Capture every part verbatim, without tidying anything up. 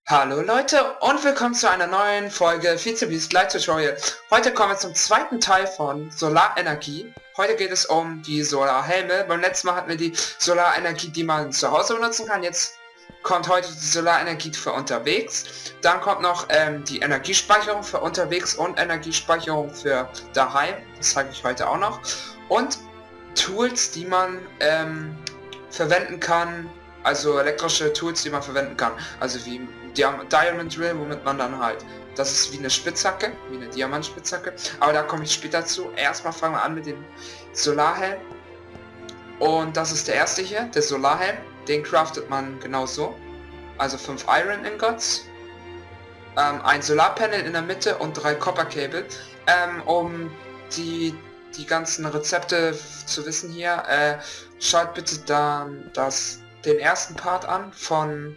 Hallo Leute und willkommen zu einer neuen Folge VizeBeast Light Tutorial. Heute kommen wir zum zweiten Teil von Solarenergie. Heute geht es um die Solarhelme. Beim letzten Mal hatten wir die Solarenergie, die man zu Hause benutzen kann. Jetzt kommt heute die Solarenergie für unterwegs. Dann kommt noch ähm, die Energiespeicherung für unterwegs und Energiespeicherung für daheim. Das zeige ich heute auch noch. Und Tools, die man ähm, verwenden kann. Also elektrische Tools, die man verwenden kann. Also wie Diamond Drill, womit man dann halt, das ist wie eine Spitzhacke, wie eine Diamantspitzhacke, aber da komme ich später zu. Erstmal fangen wir an mit dem Solarhelm. Und das ist der erste hier, der Solarhelm. Den craftet man genauso. Also fünf Iron Ingots, ähm, ein Solarpanel in der Mitte und drei Copper Cable. Ähm, um die die ganzen Rezepte zu wissen hier, äh, schaut bitte dann das den ersten Part an von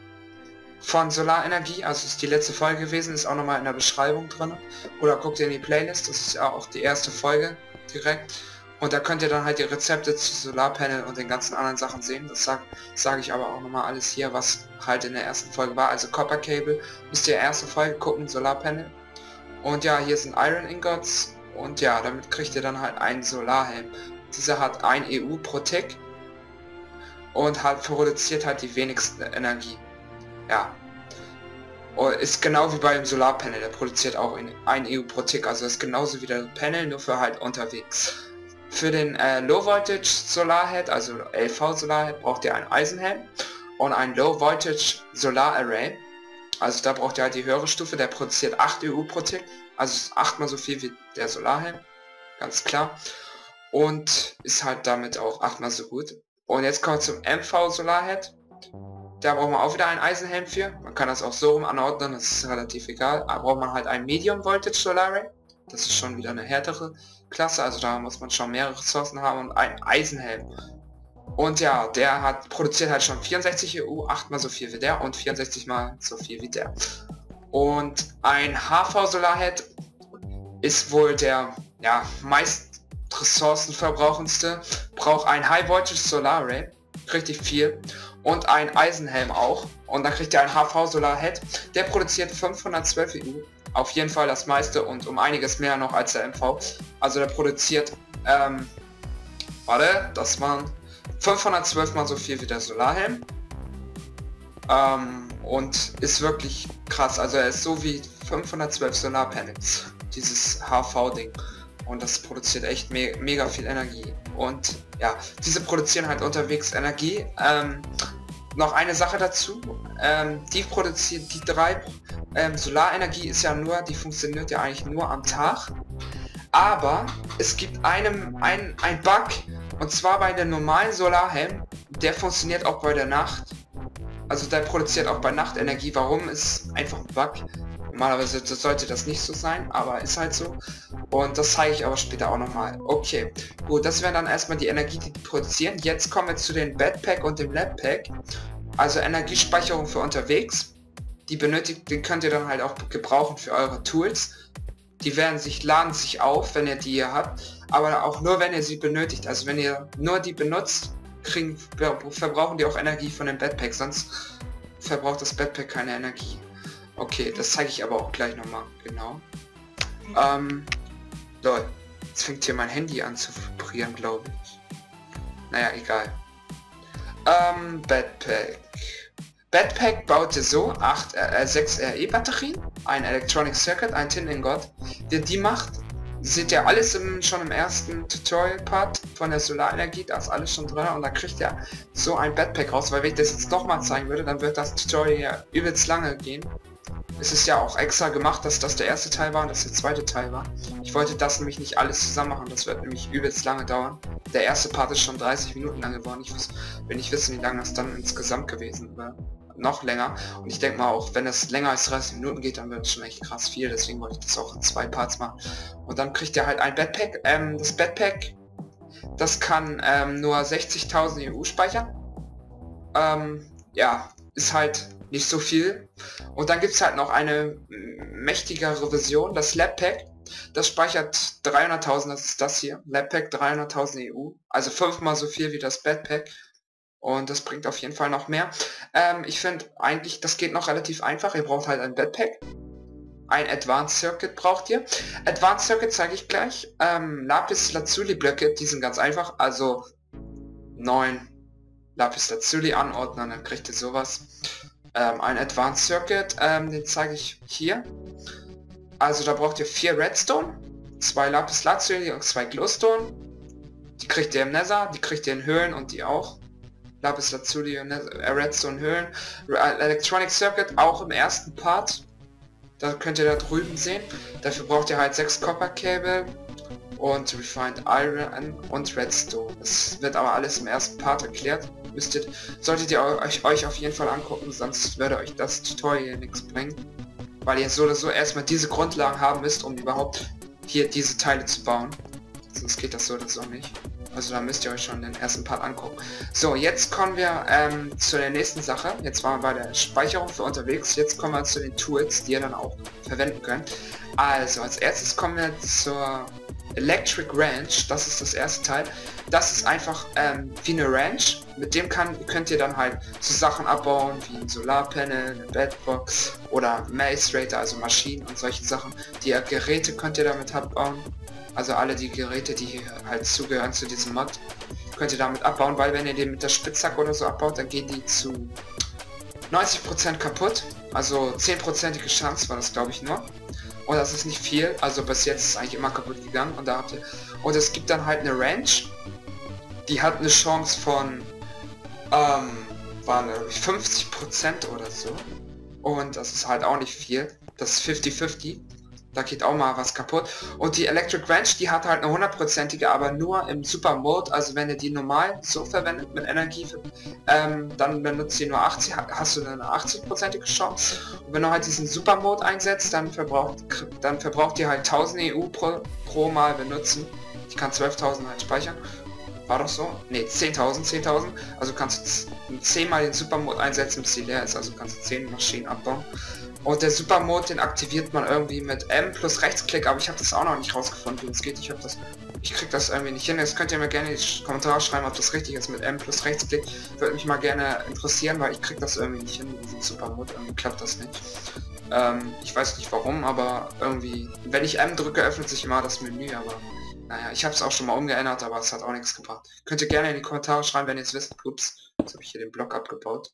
von Solarenergie, also ist die letzte Folge gewesen, ist auch nochmal in der Beschreibung drin, oder guckt ihr in die Playlist, das ist ja auch die erste Folge direkt, und da könnt ihr dann halt die Rezepte zu Solarpanel und den ganzen anderen Sachen sehen. Das sage sag ich aber auch nochmal alles hier, was halt in der ersten Folge war. Also Copper Cable müsst ihr erste Folge gucken, Solarpanel, und ja, hier sind Iron Ingots, und ja, damit kriegt ihr dann halt einen Solarhelm. Dieser hat ein E U pro Tick und halt produziert halt die wenigsten Energie. Ja, und ist genau wie beim Solarpanel, der produziert auch in ein E U pro Tick, also ist genauso wie der Panel, nur für halt unterwegs. Für den äh, Low Voltage Solarhead, also L V Solarhead, braucht ihr einen Eisenhelm und ein Low Voltage Solar Array. Also da braucht ihr halt die höhere Stufe, der produziert acht E U pro Tick, also ist achtmal so viel wie der Solarhelm, ganz klar. Und ist halt damit auch achtmal so gut. Und jetzt kommen wir zum M V Solarhead. Da braucht man auch wieder einen Eisenhelm für. Man kann das auch so rum anordnen, das ist relativ egal. Da braucht man halt ein Medium Voltage Solar Array. Das ist schon wieder eine härtere Klasse, also da muss man schon mehrere Ressourcen haben, und einen Eisenhelm. Und ja, der hat produziert halt schon vierundsechzig E U, achtmal so viel wie der und vierundsechzig mal so viel wie der. Und ein H V Solarhead ist wohl der ja meist ressourcenverbrauchendste. Braucht ein High Voltage Solar Array, richtig viel, und ein Eisenhelm auch, und dann kriegt ihr ein H V Solarhead, der produziert fünfhundertzwölf E U, auf jeden Fall das meiste und um einiges mehr noch als der M V. Also der produziert, ähm, warte, das waren fünfhundertzwölf mal so viel wie der Solarhelm, ähm, und ist wirklich krass, also er ist so wie fünfhundertzwölf Solarpanels, dieses H V-Ding. Und das produziert echt me mega viel Energie. Und ja, diese produzieren halt unterwegs Energie. Ähm, noch eine Sache dazu. Ähm, die produzieren, die drei, ähm, Solarenergie ist ja nur, die funktioniert ja eigentlich nur am Tag. Aber es gibt einem ein, ein Bug, und zwar bei dem normalen Solarhelm, der funktioniert auch bei der Nacht. Also der produziert auch bei Nacht Energie. Warum, ist einfach ein Bug. Normalerweise sollte das nicht so sein, aber ist halt so. Und das zeige ich aber später auch nochmal. Okay, gut, das wären dann erstmal die Energie, die die produzieren. Jetzt kommen wir zu den Backpack und dem Labpack. Also Energiespeicherung für unterwegs. Die benötigt, den könnt ihr dann halt auch gebrauchen für eure Tools. Die werden sich, laden sich auf, wenn ihr die hier habt. Aber auch nur, wenn ihr sie benötigt. Also wenn ihr nur die benutzt, kriegen, verbrauchen die auch Energie von dem Backpack. Sonst verbraucht das Backpack keine Energie. Okay, das zeige ich aber auch gleich nochmal, genau. Ähm, lol, jetzt fängt hier mein Handy an zu vibrieren, glaube ich. Naja, egal. Ähm, Backpack. Backpack baut ihr so, acht, äh, sechs R E Batterien, ein Electronic Circuit, ein Tin Ingot. Wer die macht, seht ihr alles im, schon im ersten Tutorial-Part von der Solarenergie, da ist alles schon drin, und da kriegt ihr so ein Backpack raus, weil wenn ich das jetzt nochmal zeigen würde, dann wird das Tutorial ja übelst lange gehen. Es ist ja auch extra gemacht, dass das der erste Teil war und das der zweite Teil war. Ich wollte das nämlich nicht alles zusammen machen, das wird nämlich übelst lange dauern. Der erste Part ist schon dreißig Minuten lang geworden. Ich will nicht wissen, wie lange das dann insgesamt gewesen wäre. Noch länger. Und ich denke mal, auch wenn es länger als dreißig Minuten geht, dann wird es schon echt krass viel. Deswegen wollte ich das auch in zwei Parts machen. Und dann kriegt ihr halt ein Backpack. Ähm, das Backpack, das kann ähm, nur sechzigtausend E U speichern. Ähm, ja, ist halt nicht so viel. Und dann gibt es halt noch eine mächtigere Version, das Labpack. Das speichert dreihunderttausend, das ist das hier. Labpack dreihunderttausend E U. Also fünfmal so viel wie das Backpack. Und das bringt auf jeden Fall noch mehr. Ähm, ich finde eigentlich, das geht noch relativ einfach. Ihr braucht halt ein Backpack. Ein Advanced Circuit braucht ihr. Advanced Circuit zeige ich gleich. Ähm, Lapis Lazuli Blöcke, die sind ganz einfach. Also neun Lapis Lazuli anordnen, dann kriegt ihr sowas. Ähm, ein Advanced Circuit, ähm, den zeige ich hier. Also da braucht ihr vier Redstone, zwei Lapis Lazuli und zwei Glowstone. Die kriegt ihr im Nether, die kriegt ihr in Höhlen und die auch. Lapis Lazuli und Nether, äh, Redstone Höhlen. Electronic Circuit auch im ersten Part. Da könnt ihr da drüben sehen. Dafür braucht ihr halt sechs Copper Cable und Refined Iron und Redstone. Das wird aber alles im ersten Part erklärt. Müsstet, solltet ihr euch, euch auf jeden Fall angucken, sonst würde euch das Tutorial nichts bringen. Weil ihr so oder so erstmal diese Grundlagen haben müsst, um überhaupt hier diese Teile zu bauen. Sonst geht das so oder so nicht. Also da müsst ihr euch schon den ersten Part angucken. So, jetzt kommen wir ähm, zu der nächsten Sache. Jetzt waren wir bei der Speicherung für unterwegs. Jetzt kommen wir zu den Tools, die ihr dann auch verwenden könnt. Also, als erstes kommen wir zur Electric Ranch. Das ist das erste Teil. Das ist einfach ähm, wie eine Ranch. Mit dem kann, könnt ihr dann halt so Sachen abbauen, wie ein Solarpanel, eine Bedbox oder Maze Raider, also Maschinen und solche Sachen. Die Geräte könnt ihr damit abbauen. Also alle die Geräte, die hier halt zugehören zu diesem Mod, könnt ihr damit abbauen, weil wenn ihr den mit der Spitzhacke oder so abbaut, dann gehen die zu neunzig Prozent kaputt. Also zehn prozentige Chance war das, glaube ich, nur. Und das ist nicht viel, also bis jetzt ist es eigentlich immer kaputt gegangen. Und da habt ihr. Und es gibt dann halt eine Ranch, die hat eine Chance von ähm, waren fünfzig Prozent oder so. Und das ist halt auch nicht viel. Das ist fünfzig fünfzig. Da geht auch mal was kaputt. Und die Electric Ranch, die hat halt eine hundertprozentige, aber nur im Super Mode. Also wenn ihr die normal so verwendet mit Energie, ähm, dann benutzt ihr nur achtzig, hast du eine achtzig-prozentige Chance. Und wenn du halt diesen Super Mode einsetzt, dann verbraucht, dann verbraucht ihr halt tausend E U pro, pro Mal benutzen. Ich kann zwölftausend halt speichern. War doch so? Ne, zehntausend, zehntausend. Also kannst du zehn Mal den Super Mode einsetzen, bis die leer ist. Also kannst du zehn Maschinen abbauen. Und der Super Mode, den aktiviert man irgendwie mit M plus Rechtsklick, aber ich habe das auch noch nicht rausgefunden, wie es geht. Ich habe das, ich krieg das irgendwie nicht hin. Jetzt könnt ihr mir gerne in die Kommentare schreiben, ob das richtig ist mit M plus Rechtsklick. Würde mich mal gerne interessieren, weil ich krieg das irgendwie nicht hin mit diesem Super Mode. Irgendwie klappt das nicht. Ähm, ich weiß nicht warum, aber irgendwie, wenn ich M drücke, öffnet sich immer das Menü, aber naja, ich habe es auch schon mal umgeändert, aber es hat auch nichts gebracht. Könnt ihr gerne in die Kommentare schreiben, wenn ihr es wisst. Ups, jetzt habe ich hier den Block abgebaut.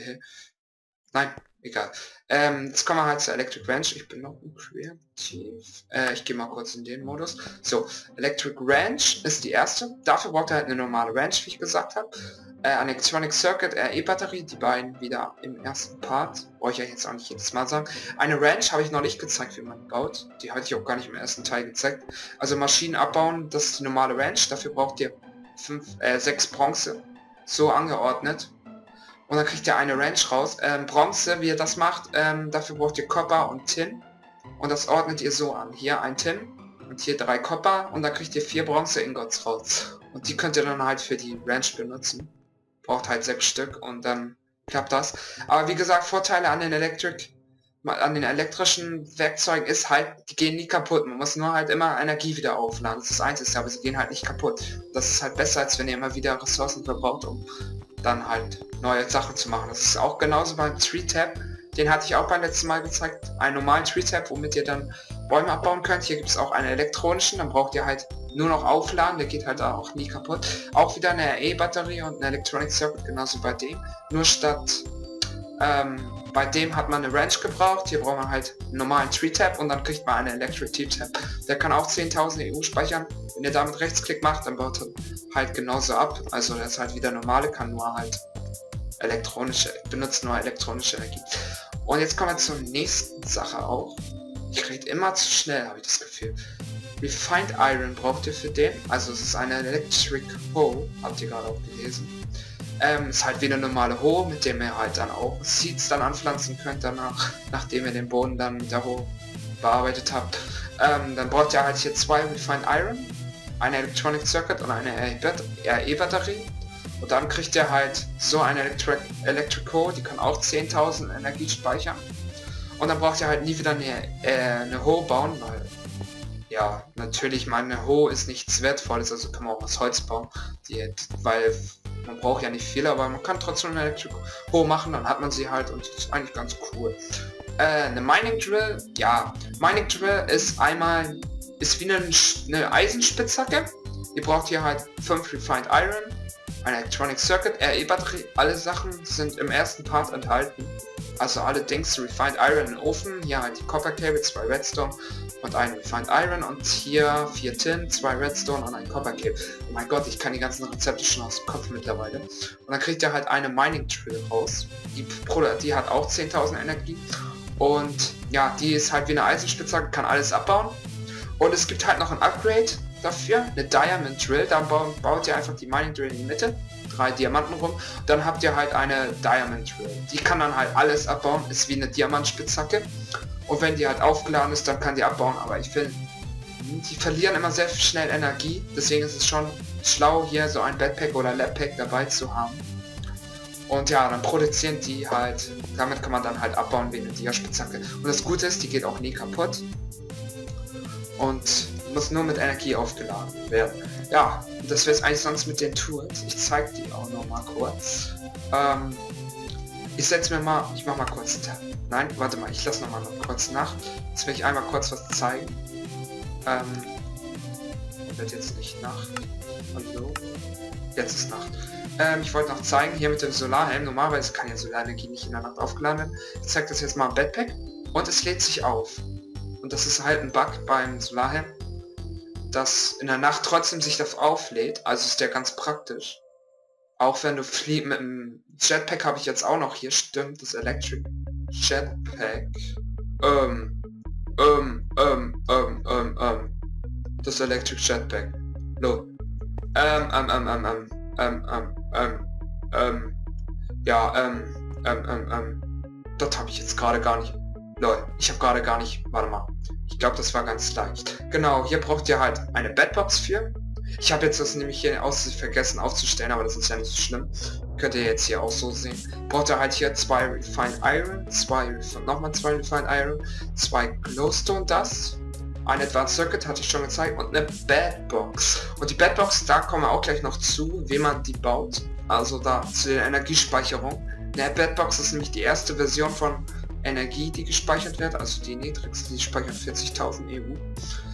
Nein, egal. Ähm, jetzt kommen wir halt zur Electric Ranch. Ich bin noch im Creative. Äh, ich gehe mal kurz in den Modus. So, Electric Ranch ist die erste. Dafür braucht ihr halt eine normale Ranch, wie ich gesagt habe. Äh, eine Electronic Circuit, R E-Batterie, die beiden wieder im ersten Part. Brauche ich ja jetzt auch nicht jedes Mal sagen. Eine Ranch habe ich noch nicht gezeigt, wie man baut. Die hatte ich auch gar nicht im ersten Teil gezeigt. Also Maschinen abbauen, das ist die normale Ranch. Dafür braucht ihr fünf, äh, sechs Bronze. So angeordnet. Und dann kriegt ihr eine Ranch raus. Ähm, Bronze, wie ihr das macht, ähm, dafür braucht ihr Copper und Tin. Und das ordnet ihr so an. Hier ein Tin und hier drei Copper und dann kriegt ihr vier Bronze Ingots raus. Und die könnt ihr dann halt für die Ranch benutzen. Braucht halt sechs Stück und dann klappt das. Aber wie gesagt, Vorteile an den Electric, an den elektrischen Werkzeugen ist halt, die gehen nie kaputt. Man muss nur halt immer Energie wieder aufladen. Das ist das Einzige, aber sie gehen halt nicht kaputt. Das ist halt besser, als wenn ihr immer wieder Ressourcen verbraucht, um dann halt neue Sachen zu machen. Das ist auch genauso beim Tree Tab. Den hatte ich auch beim letzten Mal gezeigt. Einen normalen Tree Tab, womit ihr dann Bäume abbauen könnt. Hier gibt es auch einen elektronischen, dann braucht ihr halt nur noch aufladen, der geht halt auch nie kaputt. Auch wieder eine R E-Batterie und eine Electronic Circuit, genauso bei dem. Nur statt ähm, bei dem hat man eine Ranch gebraucht, hier braucht man halt einen normalen Tree Tab und dann kriegt man eine Electric Tree Tab. Der kann auch zehntausend E U speichern. Wenn ihr damit Rechtsklick macht, dann baut er halt genauso ab. Also das ist halt wieder normale, kann nur halt elektronische, benutzt nur elektronische Energie. Und jetzt kommen wir zur nächsten Sache auch. Ich rede immer zu schnell, habe ich das Gefühl. Refined Iron braucht ihr für den. Also es ist eine Electric Hoe, habt ihr gerade auch gelesen. Ähm, ist halt wie eine normale Hoe, mit dem ihr halt dann auch Seeds dann anpflanzen könnt danach, nachdem ihr den Boden dann mit der Hoe bearbeitet habt. Ähm, dann braucht ihr halt hier zwei Refined Iron, eine Electronic Circuit und eine R E-Batterie. Und dann kriegt ihr halt so eine Electric, Electric Hoe, die kann auch zehntausend Energie speichern. Und dann braucht ihr halt nie wieder eine, äh, eine Hoe bauen, weil ja, natürlich meine Hoe ist nichts Wertvolles, also kann man auch aus Holz bauen, die, weil Man braucht ja nicht viele, aber man kann trotzdem eine Electric Hoe machen, dann hat man sie halt und das ist eigentlich ganz cool. Äh, eine Mining Drill, ja, Mining Drill ist einmal, ist wie eine, eine Eisenspitzhacke. Ihr braucht hier halt fünf Refined Iron, eine Electronic Circuit, R E-Batterie, alle Sachen sind im ersten Part enthalten. Also alle Dings, Refined Iron im Ofen, hier halt die Copper Cable, zwei Redstone und ein Refined Iron und hier vier Tin, zwei Redstone und ein Copper Cable. Oh mein Gott, ich kann die ganzen Rezepte schon aus dem Kopf mittlerweile. Und dann kriegt ihr halt eine Mining Drill raus. Die, die hat auch zehntausend Energie. Und ja, die ist halt wie eine Eisenspitzhacke, kann alles abbauen. Und es gibt halt noch ein Upgrade dafür, eine Diamond Drill. Dann baut, baut ihr einfach die Mining Drill in die Mitte, drei Diamanten rum. Dann habt ihr halt eine Diamond Drill. Die kann dann halt alles abbauen, ist wie eine Diamantspitzhacke. Und wenn die halt aufgeladen ist, dann kann die abbauen. Aber ich finde, die verlieren immer sehr schnell Energie. Deswegen ist es schon schlau, hier so ein Backpack oder Labpack dabei zu haben. Und ja, dann produzieren die halt, damit kann man dann halt abbauen wie eine Dia-Spitzhacke. Und das Gute ist, die geht auch nie kaputt. Und muss nur mit Energie aufgeladen werden. Ja, und das wäre es eigentlich sonst mit den Tools. Ich zeige die auch noch mal kurz. Ähm, ich setze mir mal, ich mache mal kurz, nein, warte mal, ich lasse noch mal noch kurz nach. Jetzt will ich einmal kurz was zeigen. Ähm, wird jetzt nicht Nacht. Hallo? Jetzt ist Nacht. Ähm, ich wollte noch zeigen, hier mit dem Solarhelm, normalerweise kann ja Solarenergie nicht in der Nacht aufgeladen werden. Ich zeige das jetzt mal im Backpack und es lädt sich auf. Und das ist halt ein Bug beim Solarhelm, dass in der Nacht trotzdem sich das auflädt, also ist der ganz praktisch. Auch wenn du fliegst mit dem Jetpack habe ich jetzt auch noch hier, stimmt, das Electric Jetpack. Ähm, ähm, ähm, ähm, ähm, ähm, das Electric Jetpack. Lo. Ähm, ähm, ähm, ähm, ähm, ähm, ähm, ähm, ähm, ja, ähm, ähm, ähm, ähm, das habe ich jetzt gerade gar nicht. Lol, ich habe gerade gar nicht, warte mal. Ich glaube, das war ganz leicht. Genau, hier braucht ihr halt eine Bedbox für. Ich habe jetzt das nämlich hier aus vergessen aufzustellen, aber das ist ja nicht so schlimm. Könnt ihr jetzt hier auch so sehen. Braucht ihr halt hier zwei Refined Iron, zwei, nochmal zwei Refined Iron, zwei Glowstone Dust, ein Advanced Circuit hatte ich schon gezeigt und eine Bedbox. Und die Bedbox, da kommen wir auch gleich noch zu, wie man die baut. Also da zu der Energiespeicherung. Eine Bedbox ist nämlich die erste Version von Energie, die gespeichert wird, also die niedrigste, die speichert vierzigtausend E U.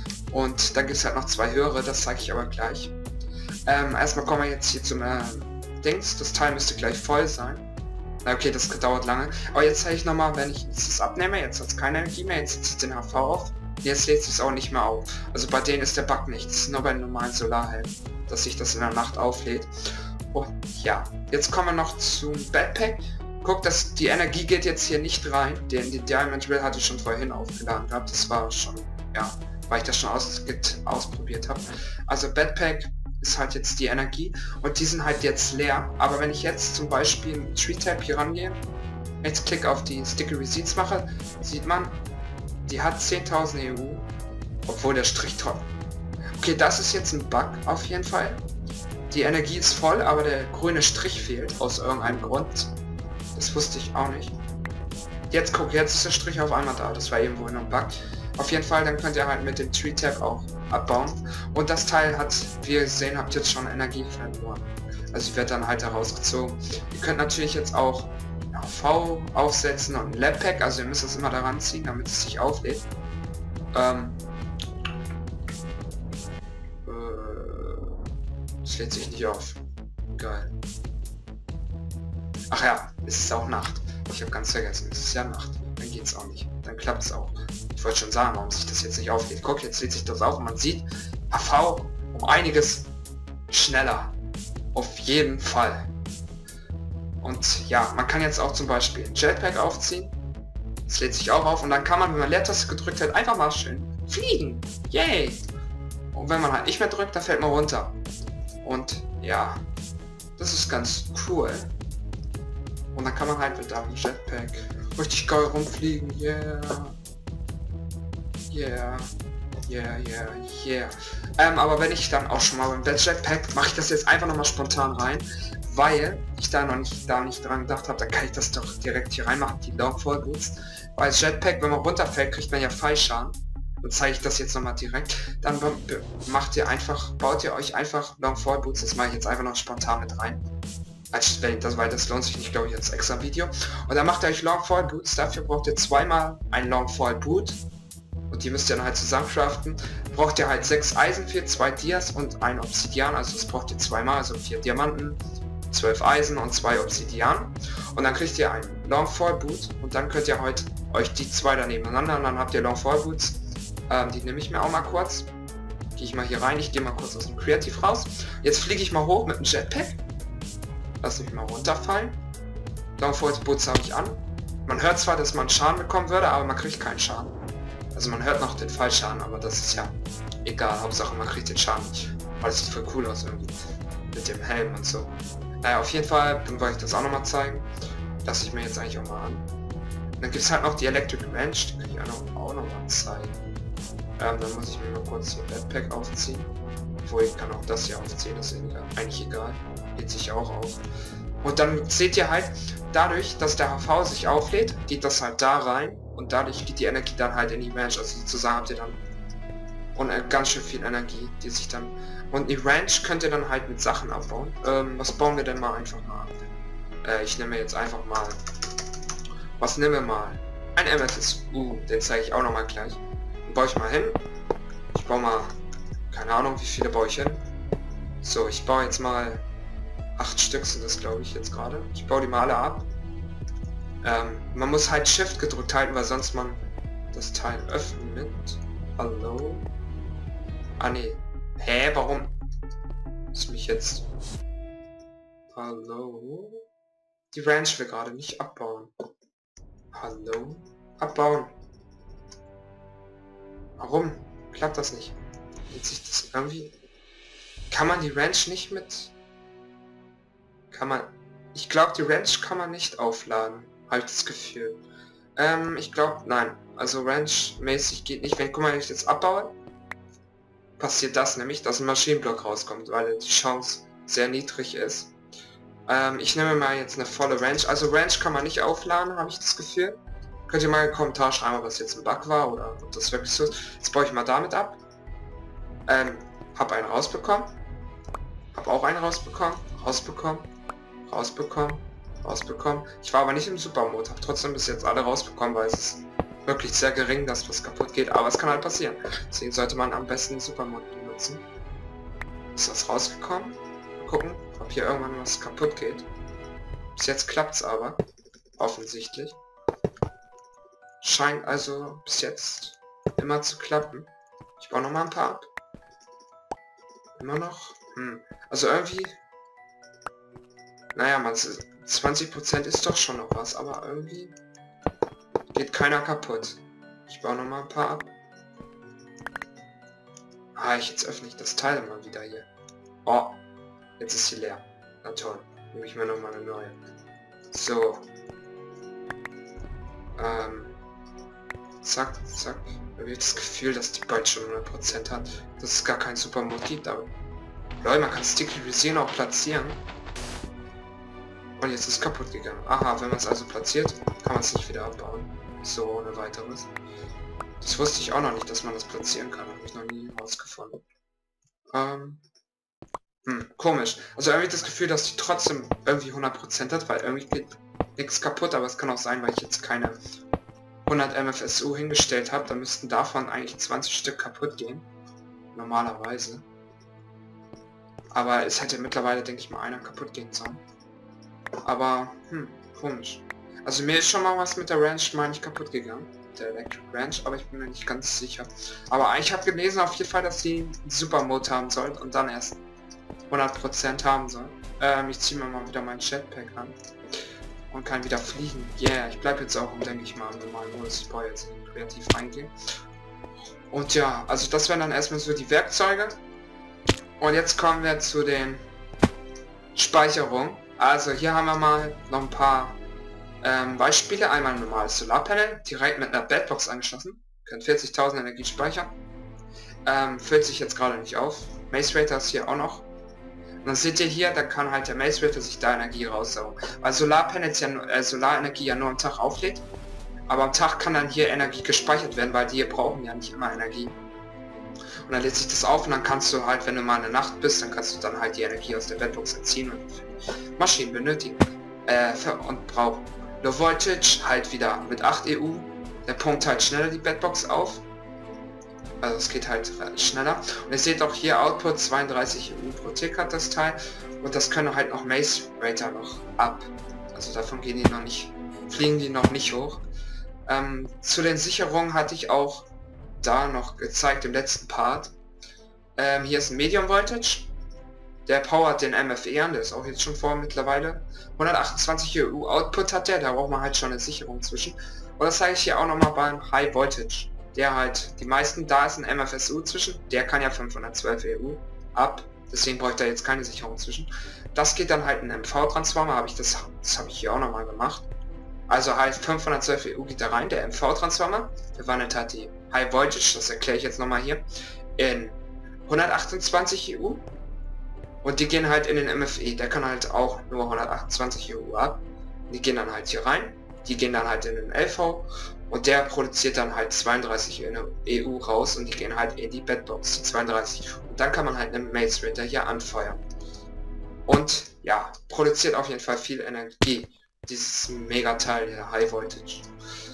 Und dann gibt es halt noch zwei höhere, das zeige ich aber gleich. Ähm, erstmal kommen wir jetzt hier zum äh, Dings, das Teil müsste gleich voll sein. Na okay, das dauert lange. Aber jetzt zeige ich nochmal, wenn ich jetzt das abnehme, jetzt hat es keine Energie mehr, jetzt setzt es den H V auf. Jetzt lädt es auch nicht mehr auf. Also bei denen ist der Bug nicht, das ist nur bei normalen Solarhelm, dass sich das in der Nacht auflädt. Und ja, jetzt kommen wir noch zum Backpack. Guck, dass die Energie geht jetzt hier nicht rein, denn die Diamond Drill hatte ich schon vorhin aufgeladen gehabt, das war schon, ja, weil ich das schon aus, ausprobiert habe. Also Backpack ist halt jetzt die Energie und die sind halt jetzt leer, aber wenn ich jetzt zum Beispiel mit Tree Tab hier rangehe, jetzt Klick auf die Sticky Receipts mache, sieht man, die hat zehntausend E U, obwohl der Strich top. Okay, das ist jetzt ein Bug auf jeden Fall. Die Energie ist voll, aber der grüne Strich fehlt aus irgendeinem Grund. Das wusste ich auch nicht. Jetzt guck, jetzt ist der Strich auf einmal da. Das war irgendwo in einem Bug. Auf jeden Fall, dann könnt ihr halt mit dem Tree Tab auch abbauen. Und das Teil hat, wie ihr gesehen habt, jetzt schon Energie verloren. Also sie wird dann halt herausgezogen. Ihr könnt natürlich jetzt auch H V aufsetzen und ein Labpack. Also ihr müsst es immer daran ziehen, damit es sich auflädt. Ähm, äh, es lädt sich nicht auf. Geil. Ach ja, es ist auch Nacht. Ich habe ganz vergessen, es ist ja Nacht. Dann geht's auch nicht. Dann klappt es auch. Ich wollte schon sagen, warum sich das jetzt nicht aufgeht. Guck, jetzt lädt sich das auf und man sieht H V um einiges schneller. Auf jeden Fall. Und ja, man kann jetzt auch zum Beispiel ein Jetpack aufziehen. Es lädt sich auch auf und dann kann man, wenn man Leertaste gedrückt hat, einfach mal schön fliegen. Yay! Und wenn man halt nicht mehr drückt, dann fällt man runter. Und ja, das ist ganz cool. Und dann kann man halt mit einem Jetpack richtig geil rumfliegen. Yeah. Yeah. Yeah, yeah, yeah. Ähm, aber wenn ich dann auch schon mal beim Jetpack, mache ich das jetzt einfach nochmal spontan rein, weil ich da noch nicht, da nicht dran gedacht habe, dann kann ich das doch direkt hier reinmachen, die Longfall Boots. Weil das Jetpack, wenn man runterfällt, kriegt man ja Fallschaden. Dann zeige ich das jetzt nochmal direkt. Dann macht ihr einfach, baut ihr euch einfach Longfall Boots, das mache ich jetzt einfach noch spontan mit rein. als wenn das, weil das lohnt sich nicht, glaube ich, als extra Video. Und dann macht ihr euch Longfall Boots. Dafür braucht ihr zweimal ein Longfall Boot. Und die müsst ihr dann halt zusammen craften. Braucht ihr halt sechs Eisen für, zwei Dias und ein Obsidian. Also das braucht ihr zweimal, also vier Diamanten, zwölf Eisen und zwei Obsidian. Und dann kriegt ihr ein Longfall Boot. Und dann könnt ihr heute euch die zwei da nebeneinander. Und dann habt ihr Longfall Boots. Ähm, die nehme ich mir auch mal kurz. Gehe ich mal hier rein. Ich gehe mal kurz aus dem Creative raus. Jetzt fliege ich mal hoch mit dem Jetpack. Lass mich mal runterfallen. Longfall Boots habe ich an. Man hört zwar, dass man Schaden bekommen würde, aber man kriegt keinen Schaden. Also man hört noch den Fallschaden, aber das ist ja egal. Hauptsache man kriegt den Schaden nicht. Weil es sieht voll cool aus irgendwie. Mit dem Helm und so. Naja, auf jeden Fall, dann wollte ich das auch nochmal zeigen. Lass ich mir jetzt eigentlich auch mal an. Und dann gibt es halt noch die Electric Wrench, die kann ich auch nochmal zeigen. Ähm, dann muss ich mir mal kurz den Backpack aufziehen. Obwohl ich kann auch das hier aufziehen, das ist eigentlich egal. Geht sich auch auf. Und dann seht ihr halt, dadurch, dass der H V sich auflädt, geht das halt da rein und dadurch geht die Energie dann halt in die Ranch. Also sozusagen habt ihr dann und äh, ganz schön viel Energie, die sich dann... Und die Ranch könnt ihr dann halt mit Sachen abbauen. Ähm, was bauen wir denn mal einfach mal ab? Äh, ich nehme jetzt einfach mal... Was nehmen wir mal? Ein M F S U, den zeige ich auch noch mal gleich. Den baue ich mal hin. Ich baue mal... Keine Ahnung, wie viele baue ich hin. So, ich baue jetzt mal... Acht Stück sind das, glaube ich, jetzt gerade. Ich baue die mal alle ab. Ähm, man muss halt Shift gedrückt halten, weil sonst man das Teil öffnet. Hallo? Ah, nee. Hä, warum? Muss mich jetzt... Hallo? Die Ranch will gerade nicht abbauen. Hallo? Abbauen. Warum? Klappt das nicht? Geht sich das irgendwie... Kann man die Ranch nicht mit... Kann man... Ich glaube, die Ranch kann man nicht aufladen. Habe ich das Gefühl. Ähm, ich glaube, nein. Also Ranch-mäßig geht nicht. Wenn, guck mal, wenn ich jetzt abbaue, passiert das nämlich, dass ein Maschinenblock rauskommt, weil die Chance sehr niedrig ist. Ähm, ich nehme mal jetzt eine volle Ranch. Also Ranch kann man nicht aufladen, habe ich das Gefühl. Könnt ihr mal in den Kommentar schreiben, ob das jetzt ein Bug war oder ob das wirklich so ist. Jetzt baue ich mal damit ab. Ähm, hab einen rausbekommen. Hab auch einen rausbekommen. Rausbekommen. Rausbekommen. Rausbekommen. Ich war aber nicht im Supermod, habe trotzdem bis jetzt alle rausbekommen, weil es ist wirklich sehr gering, dass was kaputt geht, aber es kann halt passieren. Deswegen sollte man am besten den Supermod benutzen. Ist das rausgekommen? Mal gucken, ob hier irgendwann was kaputt geht. Bis jetzt klappt's aber. Offensichtlich. Scheint also bis jetzt immer zu klappen. Ich baue noch mal ein paar ab. Immer noch. Hm. Also irgendwie... Naja, man, zwanzig Prozent ist doch schon noch was, aber irgendwie geht keiner kaputt. Ich baue noch mal ein paar ab. Ah, ich jetzt öffne ich das Teil mal wieder hier. Oh, jetzt ist sie leer. Na toll, nehme ich mir noch mal eine neue. So. Ähm. Zack, zack. Da habe ich das Gefühl, dass die bald schon hundert Prozent hat. Dass es gar keinen Supermod gibt, aber... Leute, man kann Sticky Resin auch platzieren. Und jetzt ist es kaputt gegangen. Aha, wenn man es also platziert, kann man es nicht wieder abbauen. So ohne weiteres. Das wusste ich auch noch nicht, dass man das platzieren kann. Habe ich noch nie rausgefunden. Ähm. Hm, komisch. Also irgendwie das Gefühl, dass die trotzdem irgendwie hundert Prozent hat, weil irgendwie geht nichts kaputt, aber es kann auch sein, weil ich jetzt keine hundert M F S U hingestellt habe. Da müssten davon eigentlich zwanzig Stück kaputt gehen. Normalerweise. Aber es hätte mittlerweile, denke ich mal, einer kaputt gehen sollen. Aber, hm, komisch. Also mir ist schon mal was mit der Ranch, meine ich, kaputt gegangen. Der Electric Ranch, aber ich bin mir nicht ganz sicher. Aber ich habe gelesen auf jeden Fall, dass sie einen Supermod haben soll und dann erst hundert Prozent haben soll. Ähm, ich ziehe mir mal wieder meinen Jetpack an. Und kann wieder fliegen. Yeah, ich bleibe jetzt auch, denke ich mal, im normalen Modus. Ich brauche jetzt kreativ reingehen. Und ja, also das wären dann erstmal so die Werkzeuge. Und jetzt kommen wir zu den Speicherungen. Also hier haben wir mal noch ein paar ähm, Beispiele. Einmal ein normales Solarpanel, direkt mit einer Bedbox angeschlossen. Können vierzigtausend Energie speichern. Ähm, füllt sich jetzt gerade nicht auf. Mace Raider ist hier auch noch. Und dann seht ihr hier, da kann halt der Mace Raider sich da Energie raussaugen. Weil Solarpanels ja, äh, Solarenergie ja nur am Tag auflädt. Aber am Tag kann dann hier Energie gespeichert werden, weil die hier brauchen ja nicht immer Energie. und dann lädt sich das auf und dann kannst du halt, wenn du mal in der Nacht bist, dann kannst du dann halt die Energie aus der Bedbox entziehen und für die Maschinen benötigen äh, und brauchen. Low Voltage halt wieder mit acht E U, der pumpt halt schneller die Bedbox auf, also es geht halt schneller und ihr seht auch hier Output zweiunddreißig E U pro Tick hat das Teil und das können halt noch Maze Rater noch ab, also davon gehen die noch nicht, fliegen die noch nicht hoch. Ähm, zu den Sicherungen hatte ich auch da noch gezeigt im letzten Part. Ähm, hier ist ein Medium Voltage, der powert den M F E an, der ist auch jetzt schon vor mittlerweile. hundertachtundzwanzig E U Output hat der, da braucht man halt schon eine Sicherung zwischen. Und das zeige ich hier auch nochmal beim High Voltage, der halt die meisten, da ist ein M F S U zwischen, der kann ja fünfhundertzwölf E U ab, deswegen braucht er jetzt keine Sicherung zwischen. Das geht dann halt in M V-Transformer, habe ich das, das habe ich hier auch nochmal gemacht. Also halt fünfhundertzwölf E U geht da rein, der M V-Transformer, der wandelt halt die High Voltage, das erkläre ich jetzt nochmal hier, in hundertachtundzwanzig E U und die gehen halt in den M F E, der kann halt auch nur hundertachtundzwanzig E U ab. Die gehen dann halt hier rein, die gehen dann halt in den L V und der produziert dann halt zweiunddreißig E U raus und die gehen halt in die Bedbox, die zweiunddreißig. Und dann kann man halt einen Maze Rater hier anfeuern. Und ja, produziert auf jeden Fall viel Energie, dieses Megateil der High Voltage.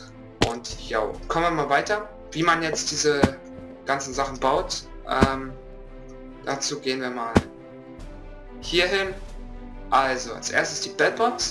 Und ja, kommen wir mal weiter, wie man jetzt diese ganzen Sachen baut. Ähm, dazu gehen wir mal hier hin. Also als erstes die Bedbox.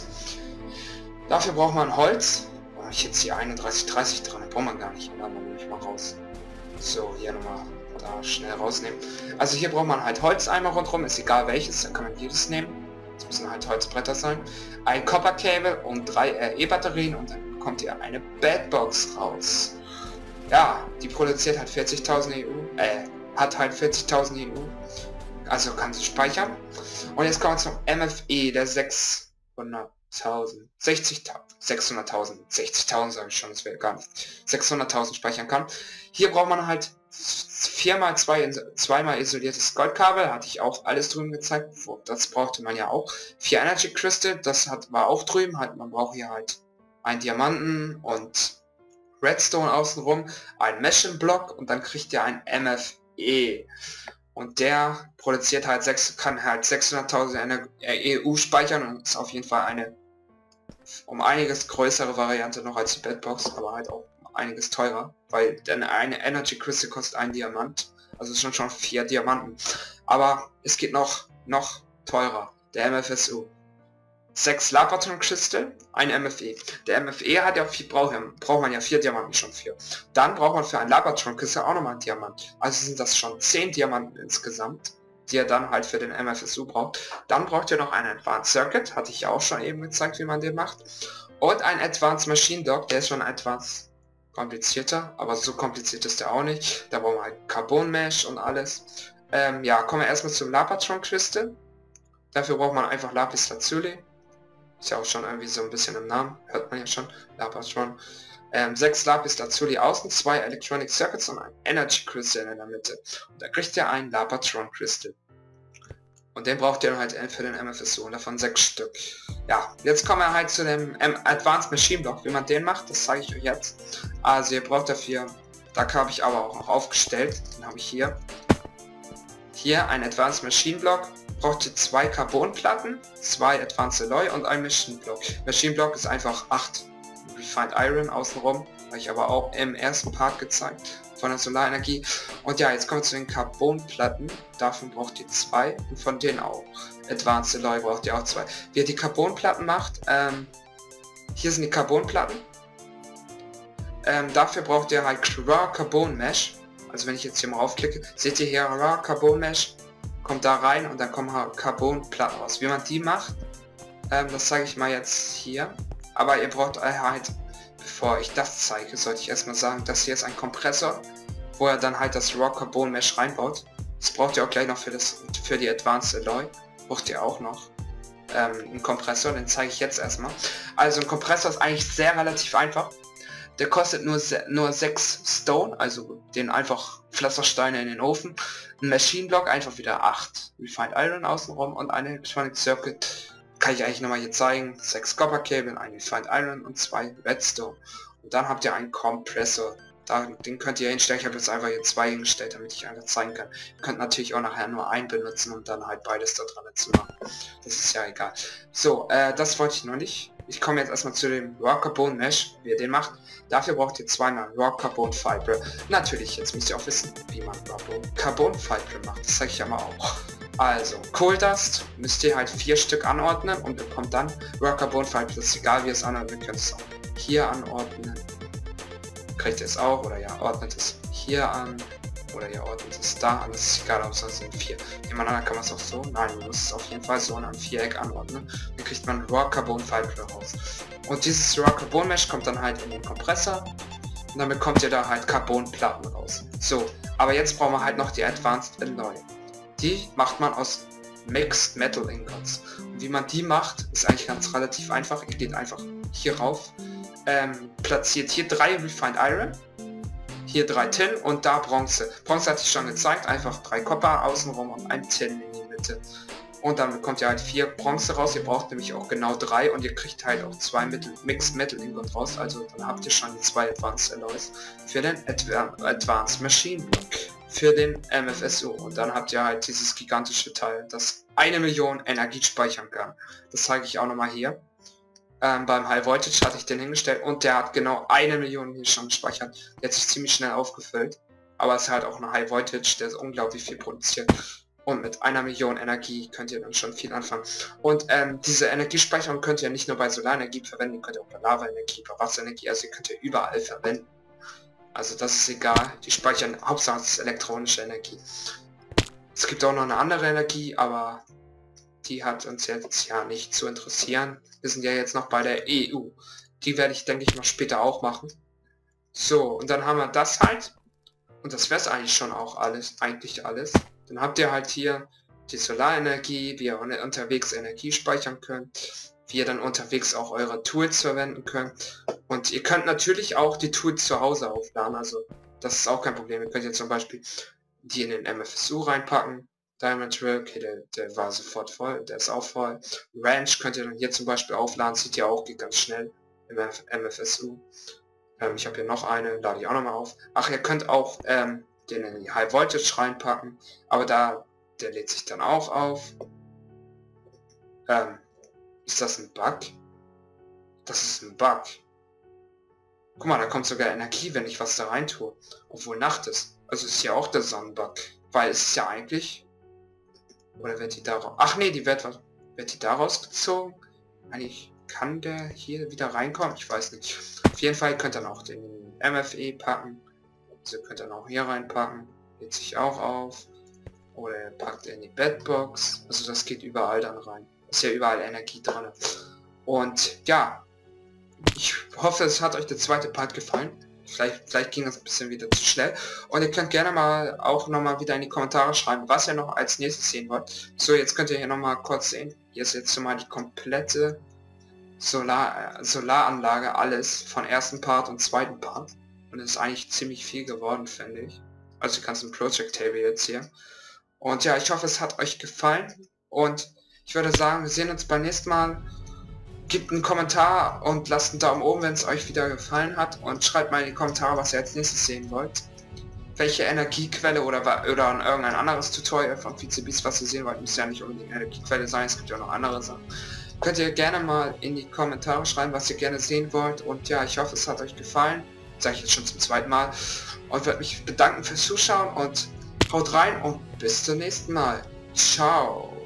Dafür braucht man Holz. Oh, ich jetzt hier einunddreißig dreißig dran, braucht man gar nicht. Dann nehme ich mal raus. So, hier nochmal da schnell rausnehmen. Also hier braucht man halt Holzeimer rundherum, ist egal welches, dann kann man jedes nehmen. Das müssen halt Holzbretter sein. Ein Copper Cable und drei R E-Batterien und dann bekommt ihr eine Bedbox raus. Ja, die produziert halt vierzigtausend E U, äh, hat halt vierzigtausend E U. Also kann sie speichern. Und jetzt kommen wir zum M F E, der sechshunderttausend, sechzigtausend, sechshunderttausend, sechzigtausend sage ich schon, das wäre gar nicht, sechshunderttausend speichern kann. Hier braucht man halt viermal zwei, zweimal isoliertes Goldkabel, hatte ich auch alles drüben gezeigt, das brauchte man ja auch. Vier Energy Crystal, das hat, war auch drüben, halt, man braucht hier halt einen Diamanten und Redstone außenrum, einen Mesh-Block und dann kriegt ihr ein M F E. Und der produziert halt sechs, kann halt sechshunderttausend E U speichern und ist auf jeden Fall eine um einiges größere Variante noch als die Bedbox, aber halt auch einiges teurer, weil denn eine Energy Crystal kostet ein Diamant, also schon schon vier Diamanten. Aber es geht noch noch teurer, der M F S U. sechs Labatron Crystal, ein M F E. Der M F E hat ja vier, braucht, braucht man ja vier Diamanten schon für. Dann braucht man für ein Labatron Crystal auch nochmal einen Diamant. Also sind das schon zehn Diamanten insgesamt, die er dann halt für den M F S U braucht. Dann braucht ihr noch einen Advanced Circuit, hatte ich ja auch schon eben gezeigt, wie man den macht. Und ein Advanced Machine Dock, der ist schon etwas komplizierter, aber so kompliziert ist der auch nicht. Da brauchen wir halt Carbon Mesh und alles. Ähm, ja, kommen wir erstmal zum Labatron Crystal. Dafür braucht man einfach Lapis Lazuli. Ist ja auch schon irgendwie so ein bisschen im Namen, hört man ja schon, Labatron. Ähm, sechs Lapis Lazuli außen, zwei Electronic Circuits und ein Energy Crystal in der Mitte. Und da kriegt ihr einen Labatron Crystal. Und den braucht ihr halt für den M F S U und davon sechs Stück. Ja, jetzt kommen wir halt zu dem Advanced Machine Block. Wie man den macht, das zeige ich euch jetzt. Also ihr braucht dafür, da habe ich aber auch noch aufgestellt, den habe ich hier. Hier ein Advanced Machine Block. Braucht ihr zwei Carbonplatten, zwei Advanced Alloy und ein Machine Block. Machine Block ist einfach acht Refined Iron außenrum, habe ich aber auch im ersten Part gezeigt von der Solarenergie. Und ja, jetzt kommt zu den Carbonplatten. Davon braucht ihr zwei und von denen auch. Advanced Alloy braucht ihr auch zwei. Wie ihr die Carbonplatten macht, ähm, hier sind die Carbonplatten. Ähm, dafür braucht ihr halt Raw Carbon Mesh. Also wenn ich jetzt hier mal aufklicke, seht ihr hier Raw Carbon Mesh. Kommt da rein und dann kommen halt Carbonplatten raus. Wie man die macht, ähm, das zeige ich mal jetzt hier. Aber ihr braucht halt, bevor ich das zeige, sollte ich erstmal sagen, das hier ist ein Kompressor, wo er dann halt das Raw Carbon Mesh reinbaut. Das braucht ihr auch gleich noch für das für die Advanced Alloy. Braucht ihr auch noch ähm, einen Kompressor, den zeige ich jetzt erstmal. Also ein Kompressor ist eigentlich sehr relativ einfach. Der kostet nur, nur sechs Stone, also den einfach Pflastersteine in den Ofen. Ein Machine Block einfach wieder acht Refined Iron außenrum und eine Electronic Circuit, kann ich eigentlich nochmal hier zeigen. sechs Copper Cable, ein Refined Iron und zwei Redstone. Und dann habt ihr einen Kompressor. Da, den könnt ihr hinstellen. Ich habe jetzt einfach hier zwei hingestellt, damit ich einfach zeigen kann. Ihr könnt natürlich auch nachher nur einen benutzen und dann halt beides da dran zu machen. Das ist ja egal. So, äh, das wollte ich noch nicht. Ich komme jetzt erstmal zu dem Raw Carbon Mesh, wie ihr den macht. Dafür braucht ihr zweimal Raw Carbon Fiber. Natürlich, jetzt müsst ihr auch wissen, wie man Raw Carbon Fiber macht. Das zeige ich ja mal auch. Also, Coal Dust müsst ihr halt vier Stück anordnen und bekommt dann Raw Carbon Fiber. Das ist egal, wie ihr es anordnet, ihr könnt es auch hier anordnen. Kriegt ihr es auch, oder ja, ordnet es hier an, oder ihr ordnet es da an, das ist egal, ob es sind vier. Nebeneinander kann man es auch so, nein, man muss es auf jeden Fall so an einem Viereck anordnen, dann kriegt man Raw Carbon Fiber raus. Und dieses Raw Carbon Mesh kommt dann halt in den Kompressor, und dann bekommt ihr da halt Carbonplatten raus. So, aber jetzt brauchen wir halt noch die Advanced Alloy. Die macht man aus Mixed Metal Ingots. Und wie man die macht, ist eigentlich ganz relativ einfach. Ihr geht einfach hier rauf, ähm, platziert hier drei Refined Iron, hier drei Tin und da Bronze. Bronze hatte ich schon gezeigt, einfach drei Copper außenrum und ein Tin in die Mitte. Und dann bekommt ihr halt vier Bronze raus, ihr braucht nämlich auch genau drei und ihr kriegt halt auch zwei Metal, Mixed Metal Ingot raus, also dann habt ihr schon die zwei Advanced Alloys für den Adva Advanced Machine Block, für den M F S U und dann habt ihr halt dieses gigantische Teil, das eine Million Energie speichern kann. Das zeige ich auch nochmal hier. Ähm, beim High Voltage hatte ich den hingestellt und der hat genau eine Million hier schon gespeichert. Der hat sich ziemlich schnell aufgefüllt, aber es ist halt auch eine High Voltage, der ist unglaublich viel produziert. Und mit einer Million Energie könnt ihr dann schon viel anfangen. Und ähm, diese Energiespeicherung könnt ihr nicht nur bei Solarenergie verwenden, ihr könnt ihr auch bei Lavaenergie, bei Wasserenergie, also ihr könnt ihr überall verwenden. Also das ist egal, die speichern, Hauptsache es ist elektronische Energie. Es gibt auch noch eine andere Energie, aber die hat uns jetzt ja nicht zu interessieren. Wir sind ja jetzt noch bei der E U. Die werde ich, denke ich, noch später auch machen. So, und dann haben wir das halt. Und das wäre es eigentlich schon auch alles, eigentlich alles. Dann habt ihr halt hier die Solarenergie, wie ihr unterwegs Energie speichern könnt, wie ihr dann unterwegs auch eure Tools verwenden könnt. Und ihr könnt natürlich auch die Tools zu Hause aufladen, also das ist auch kein Problem. Ihr könnt jetzt zum Beispiel die in den M F S U reinpacken. Diamond Drill, okay, der, der war sofort voll, der ist auch voll. Ranch könnt ihr dann hier zum Beispiel aufladen, sieht ja auch, geht ganz schnell im M F S U. Ähm, ich habe hier noch eine, lade ich auch nochmal auf. Ach, ihr könnt auch ähm, den in die High Voltage reinpacken, aber da, der lädt sich dann auch auf. Ähm, ist das ein Bug? Das ist ein Bug. Guck mal, da kommt sogar Energie, wenn ich was da rein tue, obwohl Nacht ist. Also ist ja auch der Sonnenbug, weil es ist ja eigentlich... Oder wird die daraus... Ach nee, die wird, wird die daraus gezogen? Eigentlich kann der hier wieder reinkommen? Ich weiß nicht. Auf jeden Fall könnt ihr dann auch den M F E packen. Also könnt ihr dann auch hier reinpacken. Lädt sich auch auf. Oder ihr packt in die Bedbox. Also das geht überall dann rein. Ist ja überall Energie dran. Und ja, ich hoffe, es hat euch der zweite Part gefallen. Vielleicht, vielleicht ging das ein bisschen wieder zu schnell. Und ihr könnt gerne mal auch nochmal wieder in die Kommentare schreiben, was ihr noch als nächstes sehen wollt. So, jetzt könnt ihr hier nochmal kurz sehen. Hier ist jetzt schon mal die komplette Solar, Solaranlage, alles von ersten Part und zweiten Part. Und es ist eigentlich ziemlich viel geworden, finde ich. Also die ganzen Project Table jetzt hier. Und ja, ich hoffe, es hat euch gefallen. Und ich würde sagen, wir sehen uns beim nächsten Mal. Gebt einen Kommentar und lasst einen Daumen oben, wenn es euch wieder gefallen hat. Und schreibt mal in die Kommentare, was ihr als nächstes sehen wollt. Welche Energiequelle oder, oder irgendein anderes Tutorial von VCBeast, was ihr sehen wollt. Muss ja nicht unbedingt Energiequelle sein, es gibt ja noch andere Sachen. Könnt ihr gerne mal in die Kommentare schreiben, was ihr gerne sehen wollt. Und ja, ich hoffe, es hat euch gefallen. Sage ich jetzt schon zum zweiten Mal. Und würde mich bedanken fürs Zuschauen und haut rein und bis zum nächsten Mal. Ciao.